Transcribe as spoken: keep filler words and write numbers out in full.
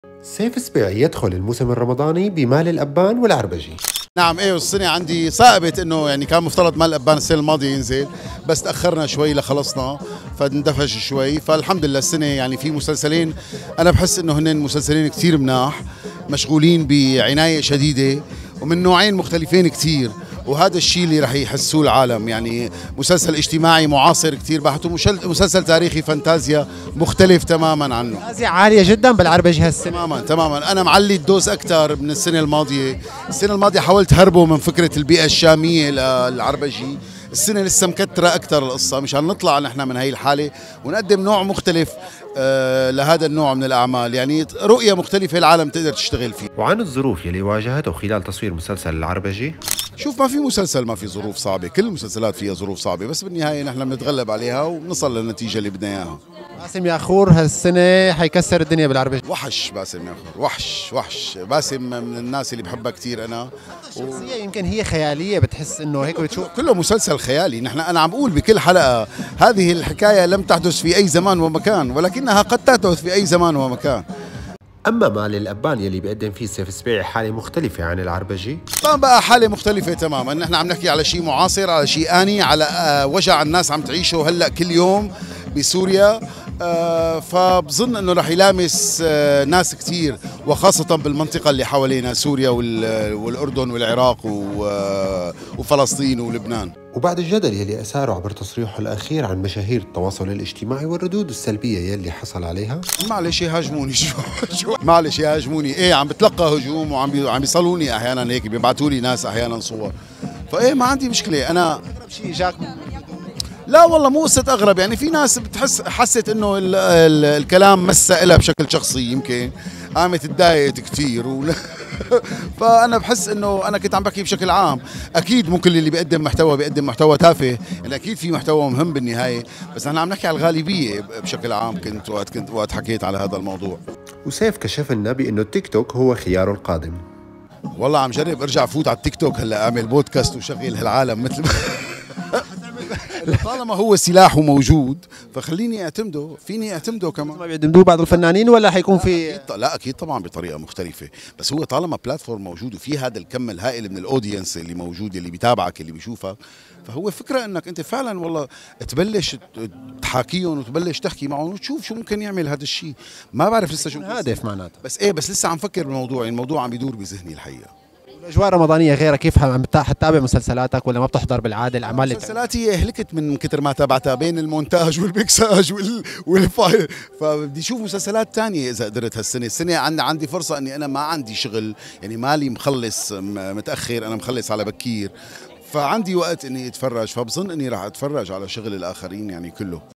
سيف السبيعي يدخل الموسم الرمضاني بمال الأبان والعربجي. نعم ايه، والسنة عندي صعبت انه يعني كان مفترض مال الأبان السنة الماضية ينزل، بس تأخرنا شوي لخلصنا فاندفج شوي، فالحمد لله السنة يعني في مسلسلين انا بحس انه هن مسلسلين كثير مناح، مشغولين بعناية شديدة ومن نوعين مختلفين كثير، وهذا الشيء اللي رح يحسوه العالم. يعني مسلسل اجتماعي معاصر كثير بحت، ومسلسل تاريخي فانتازيا مختلف تماما عنه. فانتازيا عالية جدا بالعربجي هالسنة. تماما تماما، انا معلي الدوز اكثر من السنة الماضية. السنة الماضية حاولت هربه من فكرة البيئة الشامية للعربجي، السنة لسه مكترة أكثر القصة مشان نطلع نحن من هي الحالة ونقدم نوع مختلف آه لهذا النوع من الأعمال، يعني رؤية مختلفة العالم تقدر تشتغل فيه. وعن الظروف يلي واجهته خلال تصوير مسلسل العربجي، شوف ما في مسلسل ما في ظروف صعبة، كل المسلسلات فيها ظروف صعبة، بس بالنهاية نحن بنتغلب عليها وبنصل للنتيجة اللي بدنا إياها. باسم ياخور هالسنة حيكسر الدنيا بالعربجي. وحش باسم ياخور، وحش وحش باسم من الناس اللي بحبها كثير أنا. شخصية يمكن هي خيالية، بتحس إنه هيك بتشوف كله مسلسل خيالي. نحن أنا عم بقول بكل حلقة هذه الحكاية لم تحدث في أي زمان ومكان، ولكنها قد تحدث في أي زمان ومكان. أما مال الأبان يلي بيقدم فيه سيف السبيعي حالة مختلفة عن العربجي، طبعا بقى حالة مختلفة تماما. نحن عم نحكي على شيء معاصر، على شيء آني، على وجع الناس عم تعيشه هلأ كل يوم بسوريا. آه فبظن انه رح يلامس آه ناس كثير، وخاصة بالمنطقة اللي حوالينا سوريا والاردن والعراق وفلسطين ولبنان. وبعد الجدل يلي أثاره عبر تصريحه الأخير عن مشاهير التواصل الاجتماعي والردود السلبية يلي حصل عليها، معلش يهاجموني شو شو معلش يهاجموني، ايه عم بتلقى هجوم وعم بي... عم يصلوني احيانا هيك، بيبعثوا لي ناس احيانا صور، فايه ما عندي مشكلة. انا شيء جاك؟ لا والله مو قصة أغرب، يعني في ناس بتحس حست إنه ال ال الكلام مسا إلها بشكل شخصي، يمكن قامت تضايقت كثير و... فأنا بحس إنه أنا كنت عم بحكي بشكل عام. أكيد ممكن اللي بيقدم محتوى بيقدم محتوى تافه، يعني أكيد في محتوى مهم بالنهاية، بس نحن عم نحكي على الغالبية بشكل عام. كنت وقت كنت وقت حكيت على هذا الموضوع. وسيف كشف لنا بأنه التيك توك هو خياره القادم. والله عم جرب أرجع فوت على التيك توك هلا، أعمل بودكاست وشغل هالعالم مثل طالما هو سلاحه موجود فخليني اعتمده، فيني اعتمده كمان. ما بيعتمدوه بعض الفنانين ولا حيكون في؟ لا اكيد طبعا بطريقه مختلفه، بس هو طالما بلاتفورم موجود وفي هذا الكم الهائل من الاودينس اللي موجود، اللي بيتابعك اللي بيشوفك، فهو فكره انك انت فعلا والله تبلش تحاكيهم وتبلش تحكي معهم وتشوف شو ممكن يعمل هذا الشيء. ما بعرف لسه شو هادف معناته، بس ايه بس لسه عم فكر بالموضوع، يعني الموضوع عم يدور بذهني الحقيقه. الاجواء الرمضانيه غيرها كيف عم حتتابع مسلسلات ولا ما بتحضر بالعاده الاعمال؟ مسلسلاتي هلكت من كثر ما تابعتها بين المونتاج والمكساج وال... والفايل، فبدي اشوف مسلسلات ثانيه اذا قدرت هالسنه. السنه عندي عندي فرصه اني انا ما عندي شغل، يعني مالي مخلص متاخر، انا مخلص على بكير، فعندي وقت اني اتفرج، فبظن اني راح اتفرج على شغل الاخرين يعني كله.